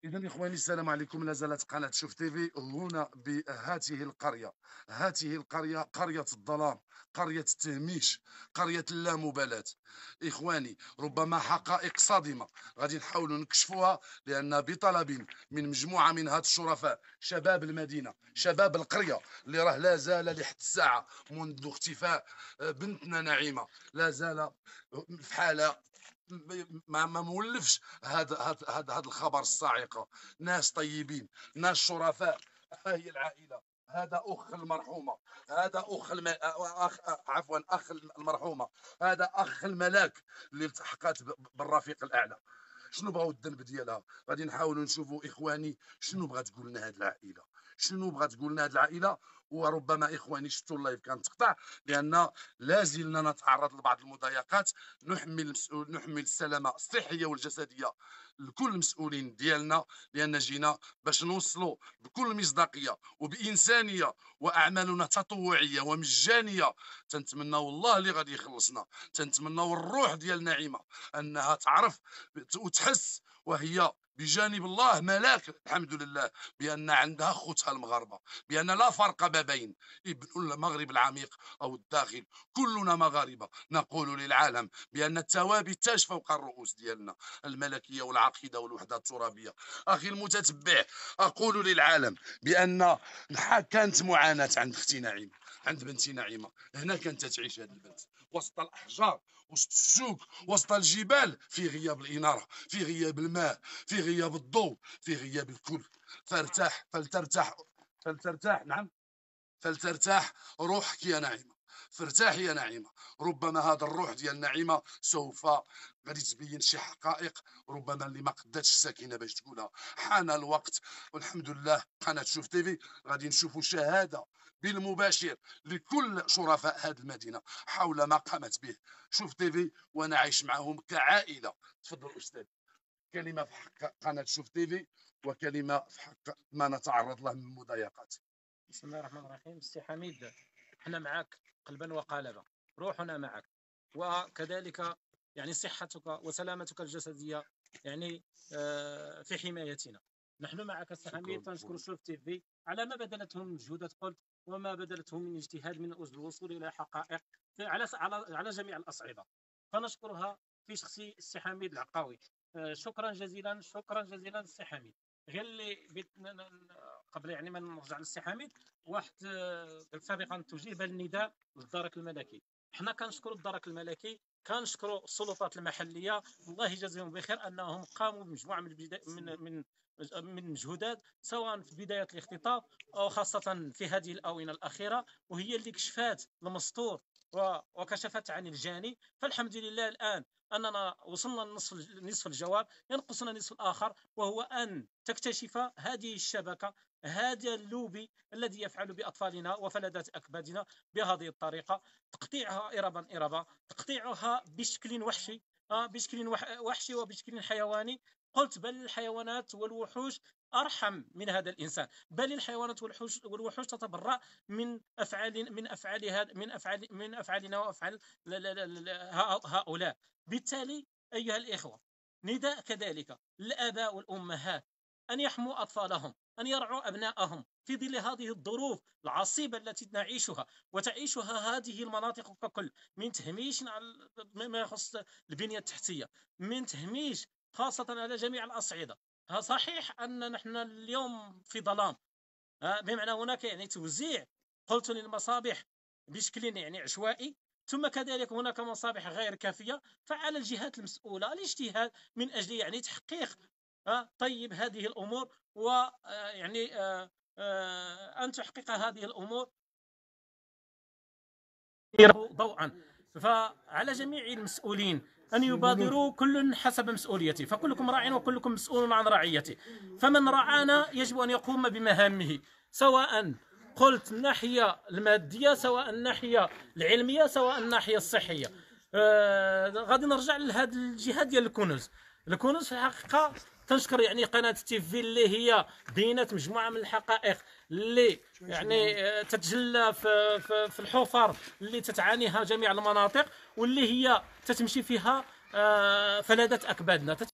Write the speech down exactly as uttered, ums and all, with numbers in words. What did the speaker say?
إذا إخواني السلام عليكم. لا زالت قناة شوف تيفي هنا بهذه القرية. هذه القرية قرية الظلام، قرية التهميش، قرية اللامبالاة. إخواني ربما حقائق صادمة غادي نحاولوا نكشفوها، لأن بطلب من مجموعة من هاد الشرفاء شباب المدينة، شباب القرية، اللي راه لا زال لحد الساعة منذ اختفاء بنتنا نعيمة لا زال في حالة ما ما مولفش هذا هذا هذا هذا الخبر الصاعقه. ناس طيبين، ناس شرفاء. ها هي العائله، هذا اخ المرحومه، هذا اخ الم... أخ... عفوا اخ المرحومه، هذا اخ الملاك اللي التحقت بالرفيق الاعلى. شنو بغاو الذنب ديالها؟ غادي نحاولوا نشوفوا اخواني شنو بغات تقول لنا هذه العائله، شنو بغات تقول لنا هذه العائله. وربما اخواني شفتوا اللايف كان تقطع، لان لا زلنا نتعرض لبعض المضايقات. نحمل مسؤول نحمل السلامه الصحيه والجسديه لكل المسؤولين ديالنا، لان جينا باش نوصلوا بكل مصداقيه وبانسانيه، واعمالنا تطوعيه ومجانيه. تنتمنى والله اللي غادي يخلصنا، تنتمنى الروح ديال نعيمه انها تعرف وتحس وهي بجانب الله ملاك، الحمد لله، بان عندها خوتها المغاربه، بان لا فرق ما بين ابن المغرب العميق او الداخل، كلنا مغاربه. نقول للعالم بان التوابي تاج فوق الرؤوس ديالنا، الملكيه والعقيده والوحده الترابيه. اخي المتتبع، اقول للعالم بان كانت معاناه عند اختي نعيمه، عند بنتي نعيمه. هنا كانت تعيش هذه البنت وسط الاحجار، وسط السوق، وسط الجبال، في غياب الاناره، في غياب الماء، في غياب الضوء، في غياب الكل. فارتاح فلترتاح فلترتاح نعم فلترتاح روحك يا نعيمه، فارتاحي يا نعيمه. ربما هذا الروح ديال نعيمه سوف غادي تبين شي حقائق ربما اللي ما قداتش الساكنه باش تقولها. حان الوقت، والحمد لله قناه شوف تيفي غادي نشوفوا شهاده بالمباشر لكل شرفاء هذه المدينه حول ما قامت به شوف تيفي، وانا عايش معهم كعائله. تفضل استاذ، كلمه في حق قناه شوف تيفي، وكلمه في حق ما نتعرض له من مضايقات. بسم الله الرحمن الرحيم. سي حميد، احنا معك قلبا وقالبا، روحنا معك، وكذلك يعني صحتك وسلامتك الجسديه يعني آه في حمايتنا. نحن معك سي حميد. تنشكر شوف تيفي على ما بذلته من مجهودات قلت وما بذلته من اجتهاد من اجل الوصول الى حقائق على على على جميع الاصعده، فنشكرها في شخص السي حميد العقاوي. آه شكرا جزيلا، شكرا جزيلا السي حميد. غير اللي بيت... قبل يعني ما نرجع للسي حميد، واحد سابقا توجيه بالنداء للدرك الملكي. حنا كنشكروا الدرك الملكي، كنشكروا السلطات المحليه، الله يجازيهم بخير انهم قاموا بمجموعه من من من من مجهودات، سواء في بدايه الاختطاف او خاصه في هذه الاونه الاخيره، وهي اللي كشفات المستور وكشفت عن الجاني. فالحمد لله الان اننا وصلنا لنصف نصف الجواب، ينقصنا النصف الاخر، وهو ان تكتشف هذه الشبكه، هذا اللوبي الذي يفعل باطفالنا وفلذات اكبادنا بهذه الطريقه، تقطيعها اربا اربا، تقطيعها بشكل وحشي، بشكل وحشي وبشكل حيواني. قلت بل الحيوانات والوحوش ارحم من هذا الانسان، بل الحيوانات والوحوش والوحوش تتبرأ من افعال من افعال من افعال من افعالنا وافعال هؤلاء. بالتالي ايها الاخوه، نداء كذلك للاباء والامهات ان يحموا اطفالهم، ان يرعوا ابنائهم في ظل هذه الظروف العصيبه التي نعيشها وتعيشها هذه المناطق ككل، من تهميش ما يخص البنيه التحتيه، من تهميش خاصه على جميع الاصعده. صحيح ان نحن اليوم في ظلام، بمعنى هناك يعني توزيع قلت للمصابيح بشكل يعني عشوائي، ثم كذلك هناك مصابيح غير كافيه. فعلى الجهات المسؤوله الاجتهاد من اجل يعني تحقيق طيب هذه الامور، ويعني ان تحقق هذه الامور ضوءا. فعلى جميع المسؤولين أن يبادروا كل حسب مسؤوليته، فكلكم راع وكلكم مسؤول عن رعيته. فمن رعانا يجب أن يقوم بمهامه، سواء قلت الناحية المادية، سواء الناحية العلمية، سواء الناحية الصحية. آه غادي نرجع لهذه الجهة ديال الكنوز. الكنوز في الحقيقة تنشكر يعني قناة تيفي اللي هي بينت مجموعة من الحقائق اللي يعني تتجلى في, في, في الحفر اللي تتعانيها جميع المناطق، واللي هي تتمشي فيها فلذات أكبادنا.